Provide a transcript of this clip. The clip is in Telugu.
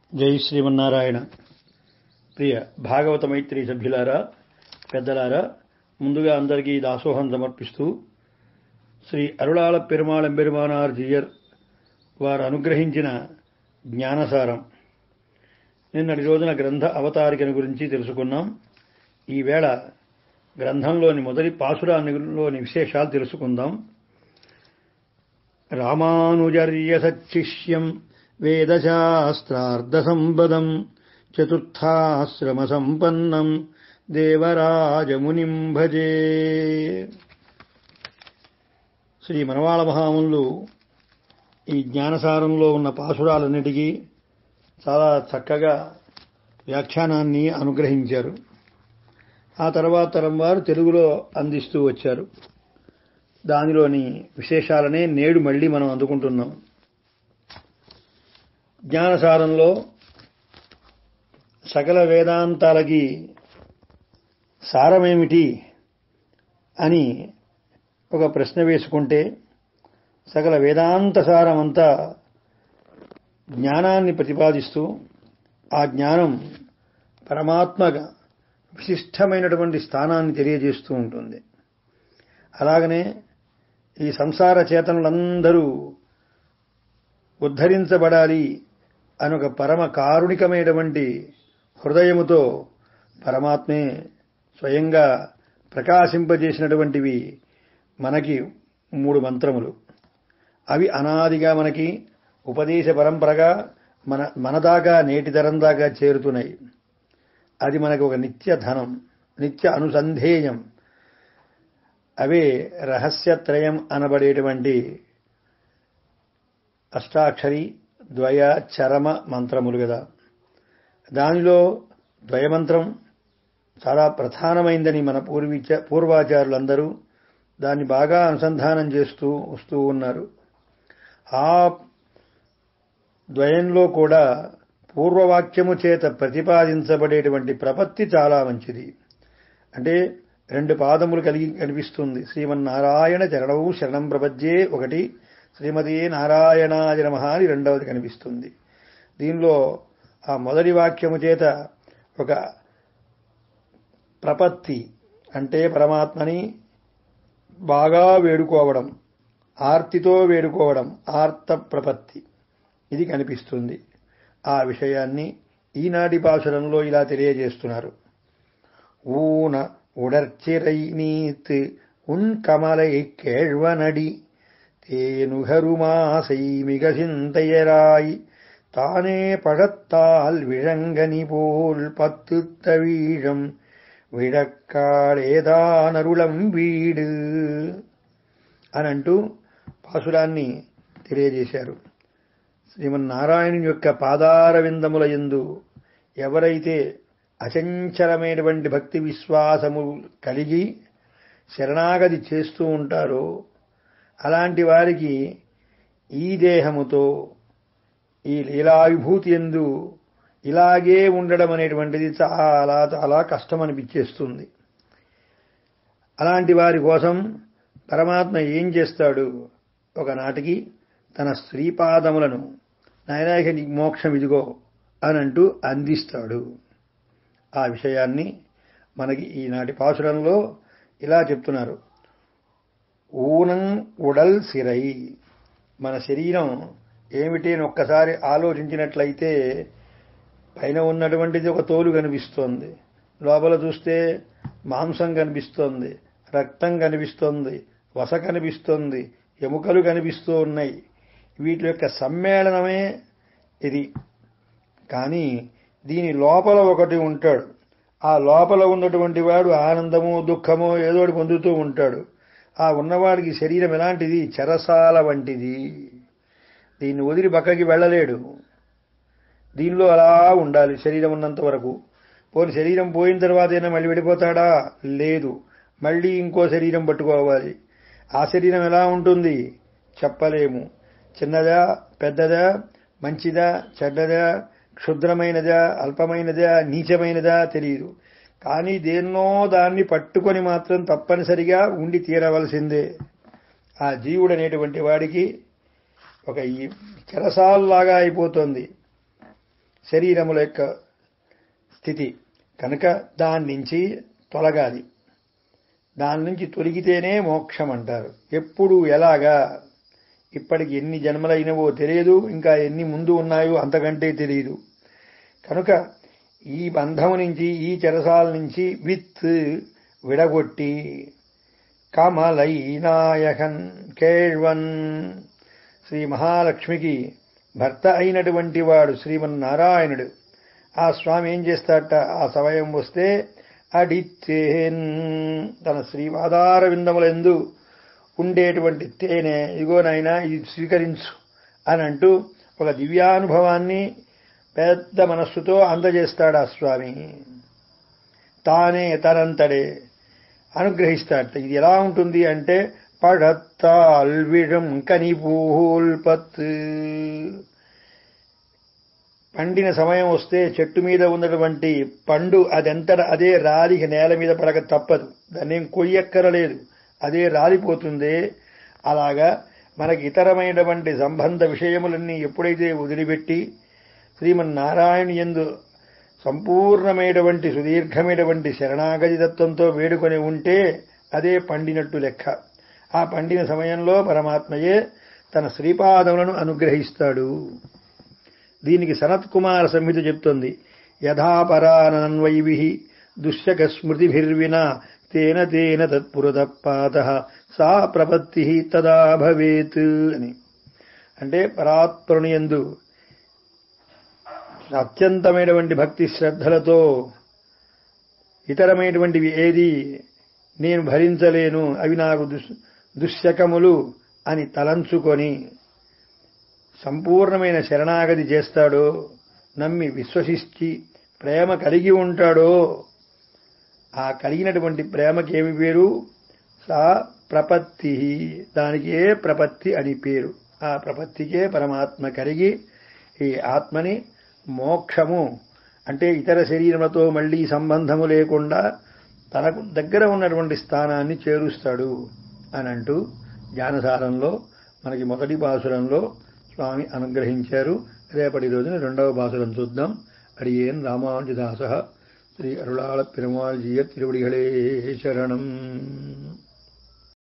జై శ్రీమన్నారాయణ. ప్రియ భాగవత మైత్రి సభ్యులారా, పెద్దలారా, ముందుగా అందరికీ దాసోహం సమర్పిస్తూ శ్రీ అరుళాళ పెరుమాళ్ ఎంబెరుమానార్ జీయర్ వారు అనుగ్రహించిన జ్ఞానసారం నిన్నటి రోజున గ్రంథ అవతారికను గురించి తెలుసుకున్నాం. ఈవేళ గ్రంథంలోని మొదటి పాసురాల్లోని విశేషాలు తెలుసుకుందాం. రామానుజర్య సచ్చిష్యం వేదశాస్త్రార్థసంపదం చతుర్థాశ్రమ సంపన్నం దేవరాజమునిం భజే. శ్రీ మనవాళ మహామునులు ఈ జ్ఞానసారంలో ఉన్న పాసురాలన్నిటికీ చాలా చక్కగా వ్యాఖ్యానాన్ని అనుగ్రహించారు. ఆ తర్వాత తరం వారు తెలుగులో అందిస్తూ వచ్చారు. దానిలోని విశేషాలనే నేడు మళ్లీ మనం అందుకుంటున్నాం. జ్ఞానసారంలో సకల వేదాంతాలకి సారమేమిటి అని ఒక ప్రశ్న వేసుకుంటే, సకల వేదాంత సారమంతా జ్ఞానాన్ని ప్రతిపాదిస్తూ ఆ జ్ఞానం పరమాత్మగా విశిష్టమైనటువంటి స్థానాన్ని తెలియజేస్తూ ఉంటుంది. అలాగనే ఈ సంసార చేతనులందరూ ఉద్ధరించబడాలి అని ఒక పరమ కారుణికమైనటువంటి హృదయముతో పరమాత్మే స్వయంగా ప్రకాశింపజేసినటువంటివి మనకి 3 మంత్రములు. అవి అనాదిగా మనకి ఉపదేశ పరంపరగా మన దాకా నేటి తరం దాకా చేరుతున్నాయి. అది మనకు ఒక నిత్య ధనం, నిత్య అనుసంధేయం. అవే రహస్యత్రయం అనబడేటువంటి అష్టాక్షరి ద్వయ చరమ మంత్రములు కదా. దానిలో ద్వయమంత్రం చాలా ప్రధానమైందని మన పూర్వాచారులందరూ దాన్ని బాగా అనుసంధానం చేస్తూ వస్తూ ఉన్నారు. ఆ ద్వయంలో కూడా పూర్వవాక్యము చేత ప్రతిపాదించబడేటువంటి ప్రపత్తి చాలా మంచిది. అంటే 2 పాదములు కలిగి కనిపిస్తుంది. శ్రీమన్నారాయణ చరణౌ శరణం ప్రపద్యే ఒకటి, శ్రీమతే నారాయణాయ నమః అని రెండవది కనిపిస్తుంది. దీనిలో ఆ మొదటి వాక్యము చేత ఒక ప్రపత్తి అంటే పరమాత్మని బాగా వేడుకోవడం, ఆర్తితో వేడుకోవడం, ఆర్త ప్రపత్తి, ఇది కనిపిస్తుంది. ఆ విషయాన్ని ఈనాటి పాసురంలో ఇలా తెలియజేస్తున్నారు. ఊన ఉడర్చిరై నీత్ ఉన్ కమలై కేழ்వనడి தேனுகருமாசை மிக சிந்தையராய் தானே பழத்தால் விழங்கனி போல் 10 தவீழம் విడక్కాడేదానరుళం వీడు అనంటూ పాసురాన్ని తెలియజేశారు. శ్రీమన్నారాయణుని యొక్క పాదార విందముల యందు ఎవరైతే అచంచలమైనటువంటి భక్తి విశ్వాసము కలిగి శరణాగతి చేస్తూ ఉంటారో అలాంటి వారికి ఈ దేహముతో ఈ లీలావిభూతి యందు ఇలాగే ఉండడం అనేటువంటిది చాలా చాలా కష్టం అనిపించేస్తుంది. అలాంటి వారి కోసం పరమాత్మ ఏం చేస్తాడు, ఒకనాటికి తన శ్రీపాదములను నాయనాయక నీ మోక్షం ఇదిగో అనంటూ అందిస్తాడు. ఆ విషయాన్ని మనకి ఈనాటి పాసురంలో ఇలా చెప్తున్నారు. ఊనం ఉడల్ సిరై, మన శరీరం ఏమిటి అని ఒక్కసారి ఆలోచించినట్లయితే పైన ఉన్నటువంటిది ఒక తోలు కనిపిస్తోంది, లోపల చూస్తే మాంసం కనిపిస్తోంది, రక్తం కనిపిస్తోంది, వస కనిపిస్తోంది, ఎముకలు కనిపిస్తూ ఉన్నాయి. వీటి యొక్క సమ్మేళనమే ఇది. కానీ దీని లోపల ఒకటి ఉంటాడు. ఆ లోపల ఉన్నటువంటి వాడు ఆనందమో దుఃఖమో ఏదో పొందుతూ ఉంటాడు. ఆ ఉన్నవాడికి శరీరం ఎలాంటిది, చెరసాల వంటిది. దీన్ని వదిలి పక్కకి వెళ్ళలేడు. దీనిలో అలా ఉండాలి శరీరం ఉన్నంత వరకు. పోని శరీరం పోయిన తర్వాత అయినా మళ్ళీ వెళ్ళిపోతాడా? లేదు, మళ్ళీ ఇంకో శరీరం పట్టుకోవాలి. ఆ శరీరం ఎలా ఉంటుంది చెప్పలేము. చిన్నదా, పెద్దదా, మంచిదా, చెడ్డదా, క్షుద్రమైనదా, అల్పమైనదా, నీచమైనదా తెలియదు. కానీ దేన్నో దాన్ని పట్టుకొని మాత్రం తప్పనిసరిగా ఉండి తీరవలసిందే. ఆ జీవుడనేటువంటి వాడికి ఒక ఈ చెరసాల్లాగా అయిపోతుంది. శరీరముల యొక్క స్థితి కనుక దాని నుంచి తొలగాలి. దాని నుంచి తొలగితేనే మోక్షం అంటారు. ఎప్పుడు ఎలాగా ఇప్పటికి ఎన్ని జన్మలైనవో తెలియదు, ఇంకా ఎన్ని ముందు ఉన్నాయో అంతకంటే తెలియదు. కనుక ఈ బంధము నుంచి ఈ చెరసాల నుంచి విడగొట్టి కమలైనాయకన్ కేళ్వన్ శ్రీ మహాలక్ష్మికి భర్త అయినటువంటి వాడు శ్రీమన్నారాయణుడు. ఆ స్వామి ఏం చేస్తాడట, ఆ సమయం వస్తే అడిత్తేన్ తన శ్రీపాదార విందములందు ఉండేటువంటి తేనె ఇగోనైనా ఇది స్వీకరించు అని అంటూ ఒక దివ్యానుభవాన్ని పెద్ద మనస్సుతో అందజేస్తాడు ఆ స్వామి. తానే తనంతడే అనుగ్రహిస్తాడట. ఇది ఎలా ఉంటుంది అంటే పడత్తాల్ విడం కనిపూల్ పత్ పండిన సమయం వస్తే చెట్టు మీద ఉన్నటువంటి పండు అదెంతట అదే రాలి నేల మీద పడక తప్పదు. దాన్నేం కొయ్యక్కరలేదు, అదే రాలిపోతుంది. అలాగా మనకి ఇతరమైనటువంటి సంబంధ విషయములన్నీ ఎప్పుడైతే వదిలిపెట్టి శ్రీమన్నారాయణ యందు సంపూర్ణమైనటువంటి సుదీర్ఘమైనటువంటి శరణాగతి తత్వంతో వేడుకొని ఉంటే అదే పండినట్టు లెక్క. ఆ పండిన సమయంలో పరమాత్మయే తన శ్రీపాదములను అనుగ్రహిస్తాడు. దీనికి సనత్కుమార సంహిత చెప్తోంది. యథాపరానన్వైభిః దుశ్శక స్మృతిభిర్వినా తేన తేన తత్పురతఃపాతః సా ప్రపత్తిః తదా భవేత్ అని. అంటే పరాత్పరుని యందు అత్యంతమైనటువంటి భక్తి శ్రద్ధలతో ఇతరమైనటువంటివి ఏది నేను భరించలేను, అవి నాకు దుశ్శకములు అని తలంచుకొని సంపూర్ణమైన శరణాగతి చేస్తాడో, నమ్మి విశ్వసించి ప్రేమ కలిగి ఉంటాడో, ఆ కలిగినటువంటి ప్రేమకేమి పేరు? సా ప్రపత్తి. దానికే ప్రపత్తి అని పేరు. ఆ ప్రపత్తికే పరమాత్మ కలిగి ఈ ఆత్మని మోక్షము అంటే ఇతర శరీరములతో మళ్లీ సంబంధము లేకుండా తనకు దగ్గర ఉన్నటువంటి స్థానాన్ని చేరుస్తాడు అని అంటూ జ్ఞానసారంలో మనకి మొదటి పాసురంలో స్వామి అనుగ్రహించారు. రేపటి రోజున రెండవ పాసురం చూద్దాం. అడియేన్ రామానుజదాస శ్రీ అరుళాళ పెరుమాళ్ జీయ తిరువడిகளே శరణం.